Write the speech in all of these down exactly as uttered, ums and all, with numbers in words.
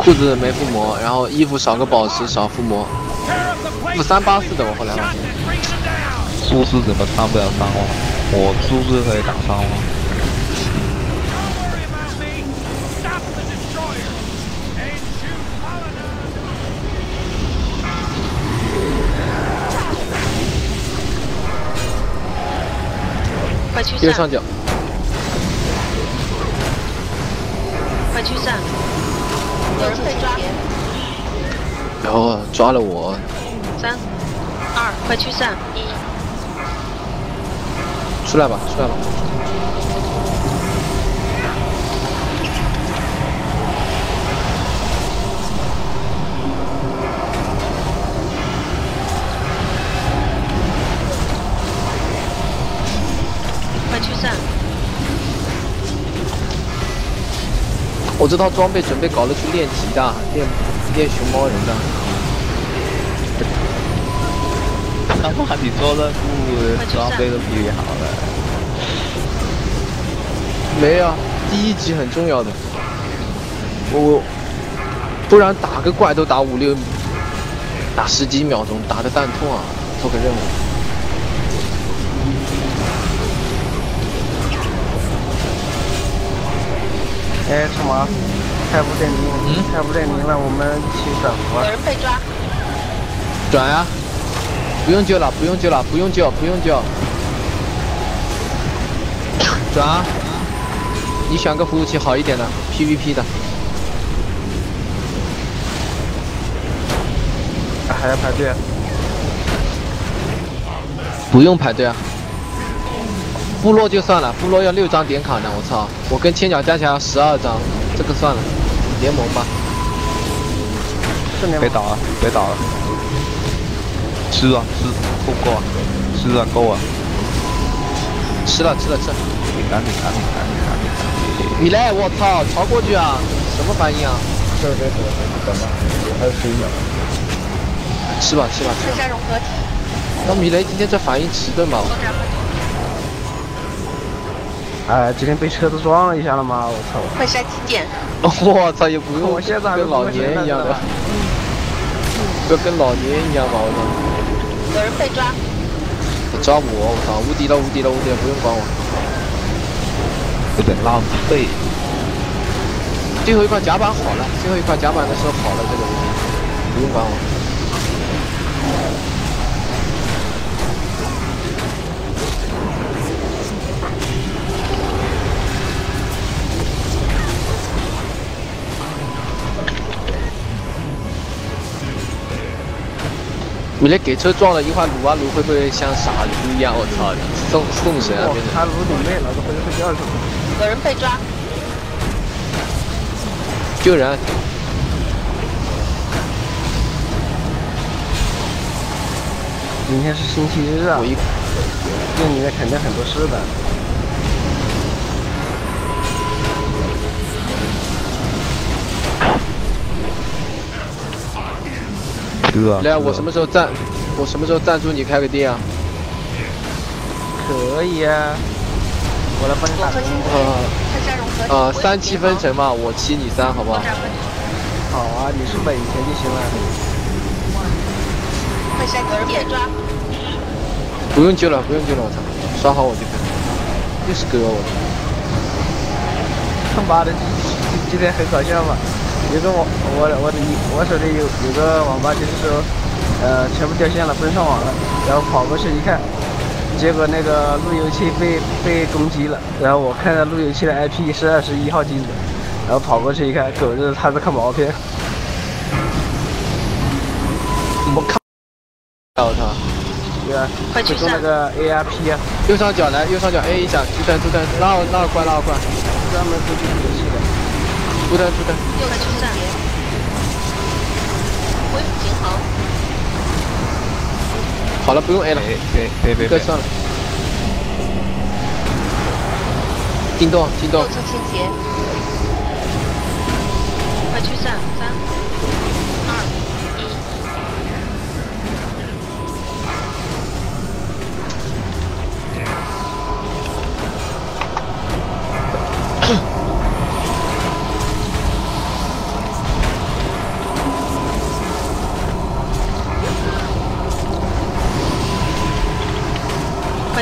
裤子没附魔，然后衣服少个宝石，少附魔。负三八四的，我后来发现。 术士怎么上不了伤亡？我术士可以打伤亡。 快驱散！ 右上角， 快驱散！有人被抓， 然后抓了我。 三、二，快驱散！一， 出来吧，出来吧。 快驱散！ 我这套装备准备搞得去练级的，练练熊猫人的。 他妈，你做任务装备都比你好了。 没有，第一级很重要的。我不然打个怪都打五六，打十几秒钟，打的蛋痛啊！做个任务。 哎，什么？开五点零，嗯，开五点零了，我们一起转服啊！ 有人被抓。 转呀、啊！不用救了，不用救了，不用救，不用救。转啊！你选个服务器好一点的 ，P V P 的。 啊、还要排队啊？ 不用排队啊。 部落就算了，部落要六张点卡呢，我操！我跟千角加起来十二张，这个算了，联盟吧。 别倒了，别倒了。吃啊吃，够不够啊？吃啊够啊！ 吃了吃了吃了。 你赶紧赶紧赶紧赶紧！ 你来，我操！超过去啊！什么反应啊？ 这边等等吧，还有十一秒。 吃吧吃吧吃吧。 特效融合体。 那米雷今天这反应迟钝嘛？ 哎，今天被车子撞了一下了吗？我操！ 快筛体检！ 我操，也不用我现在还跟老年一样的，不要跟老年一样吧，我操！ 有人被抓！ 我抓我，我操！无敌了，无敌了，无敌了，不用管我。 有点浪费。 最后一块甲板好了，最后一块甲板的时候好了，这个不用管我。 你来给车撞了一会撸啊撸，会不会像傻子一样？我操，送送神啊！变成他撸顶妹，老子回去睡觉去了。 有人被抓， 救人！ 今天是星期日啊， 我一店里面肯定很多事的。 来，我什么时候赞？我什么时候赞助你开个店啊？ 可以呀、啊，我来帮你打工。 呃，呃，三七分成嘛，我七你三，好不好？ 好啊，你是每天就行了。 快筛有人被抓。 不用救了，不用救了，我操！刷好我就可以。又是哥，我操！ 他妈的，今天很搞笑嘛。 有个网，我我的我手里有有个网吧，就是说，呃，全部掉线了，不能上网了。然后跑过去一看，结果那个路由器被被攻击了。然后我看到路由器的 I P 是二十一号机子，然后跑过去一看，狗日他在看毛片。 我靠！我操！ 对啊， 快去那个 A R P 啊， 右上角来，右上角 A 一下，突弹突弹，拉我拉我怪拉我怪， 专门攻击路由器的。 突弹突弹， 右快驱散，恢复平衡。 好了，不用 A 了， 别别别别， 算了。进洞进洞。 右侧倾斜，快驱散，三、二、一。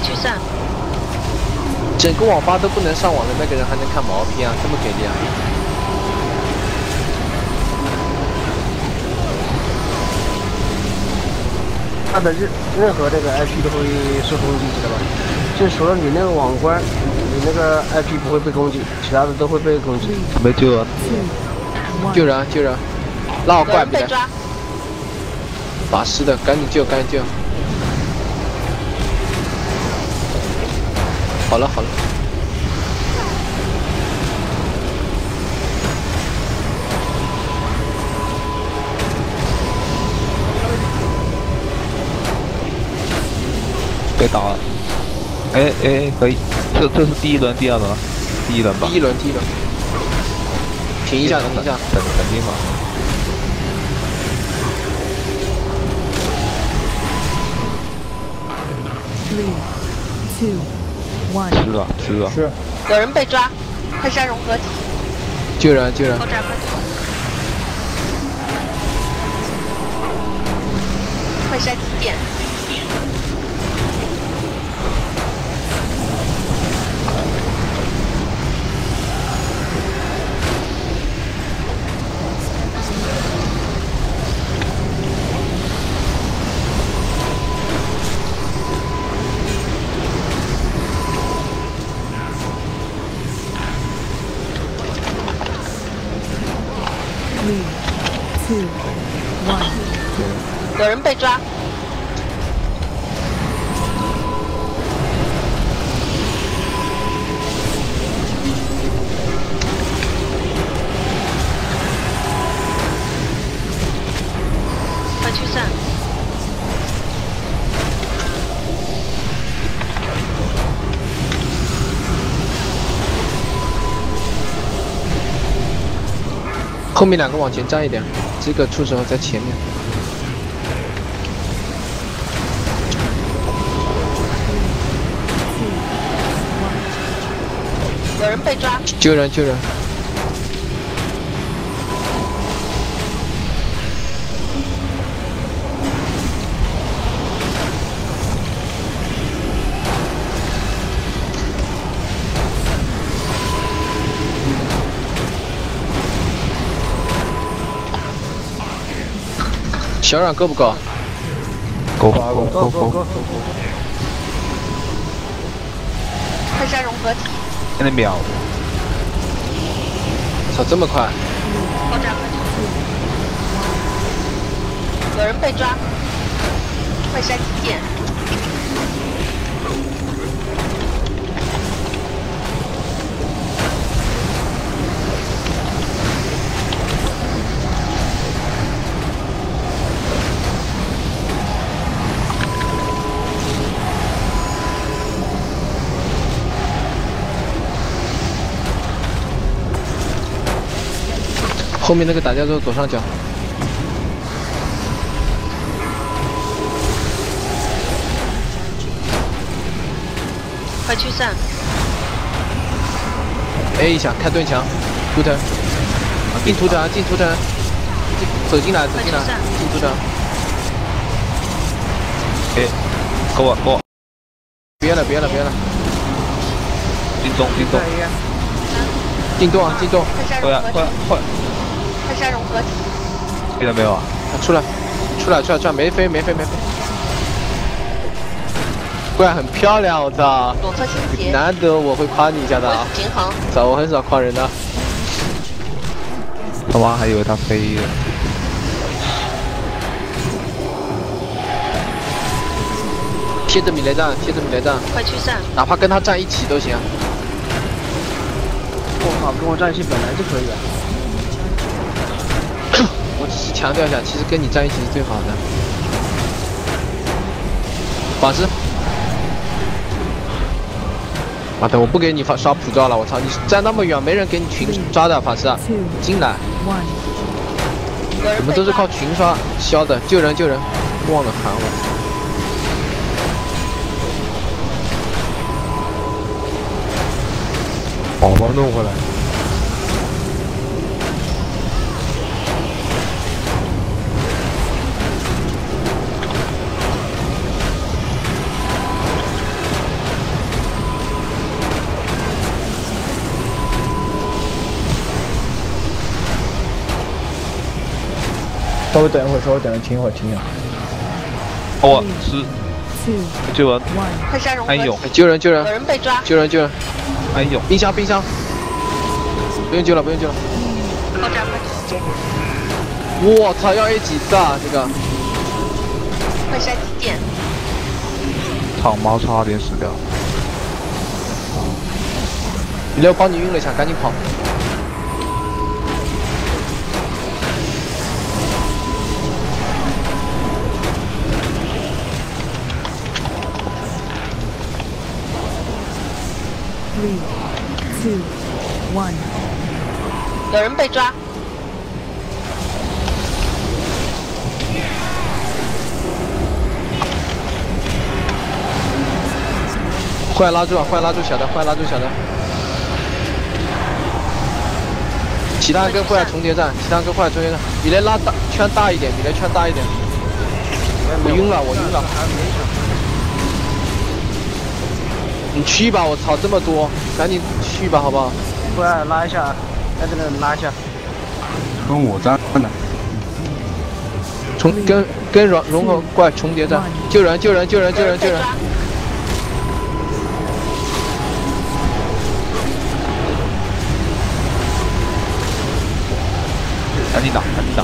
快驱散！ 整个网吧都不能上网的那个人还能看毛片啊，这么给力啊！ 它的任任何这个 I P 都会受攻击，知道吧？就除了你那个网关，你那个 I P 不会被攻击，其他的都会被攻击。 没救啊！ 救人啊救人！拉我有怪不得。 人被抓， 法师的，赶紧救赶紧救！好了好了。 被打了。哎哎，可以，这这是第一轮，第二轮，第一轮吧？ 第一轮第一轮。停一下停一下。 等等地方。 Three, two, one. 是啊是啊。 是。 有人被抓，快杀融合体， 救人救人！ 爆炸快快杀几点？ Three, two, one. 有人被抓，快驱散！ 后面两个往前站一点，这个出手在前面。 有人被抓， 救人救人！小冉够不够？ 够够够够够！ 快杀融合体， 现在秒！ 操，这么快！ 爆炸快有人被抓，快杀几点？ 后面那个打架之后左上角。 快驱散！ A 一下，开盾墙，图腾，进图腾，进图腾，进走进来，走进来，进图腾。 哎，够啊够！ 别了别了别了， 进洞进洞， 进洞啊进洞！ 快杀快融合体， 快快！ 快杀融合体， 进来没有啊？ 啊出来，出来出来出来，没飞没飞没飞。怪很漂亮，我操！ 左侧倾斜， 难得我会夸你一下的啊！ 平衡， 操，我很少夸人的。 他妈还以为他飞了。 贴着米雷站，贴着米雷站， 快驱散！ 哪怕跟他站一起都行。 我靠，跟我站一起本来就可以啊。 我只是强调一下，其实跟你站一起是最好的。法师。妈的，我不给你发刷普照了，我操！你站那么远，没人给你群抓的，法师啊，进来！我们都是靠群刷消的，救人救人，忘了喊我。 宝宝弄回来。 稍微等一会儿，稍微等一会儿，停一会儿，停一会儿。 哦，吃 two, 救人， one. 快杀融合安勇体， 救人救人有人被抓， 救人救人！ 安勇， 冰箱冰箱，不用救了不用救了。 爆炸快体， 我操，要 A 几次啊？这个快杀基建， 草猫差点死掉。 米六帮你晕了一下，赶紧跑。 Three, two, one. 有人被抓， 快拉住啊！快拉住小的，快拉住小的。其他跟过来重叠站，其他跟过来重叠站。米雷拉大圈大一点，米雷圈大一点。我晕了，我晕了。你去吧，我操，这么多，赶紧去吧，好不好？ 过来拉一下，在这里拉一下。 跟我站呢。 重跟跟融融合过来重叠站，救人救人救人救人救人。 赶紧打，赶紧打！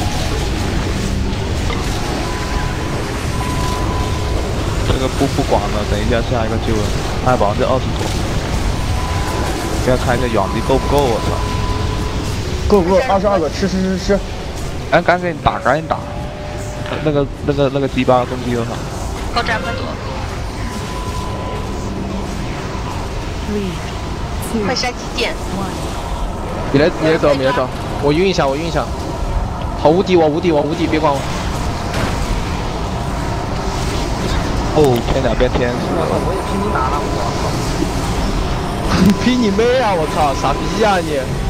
这个不不管了，等一下下一个救人，他还百分之二十多。现在看一下远离够不够，我操！ 够不够？二十二个，吃吃吃吃。 哎，赶紧打，赶紧打！那个那个那个鸡巴东西有啥？ 爆炸快躲， Three, two, 快杀基建， one. 米雷米雷走米雷走，我晕一下我晕一下。好无敌我无敌我无敌，别管我。 哦，天两边天使！ 我我也拼命打了，我拼你妹啊！我操，傻逼啊你！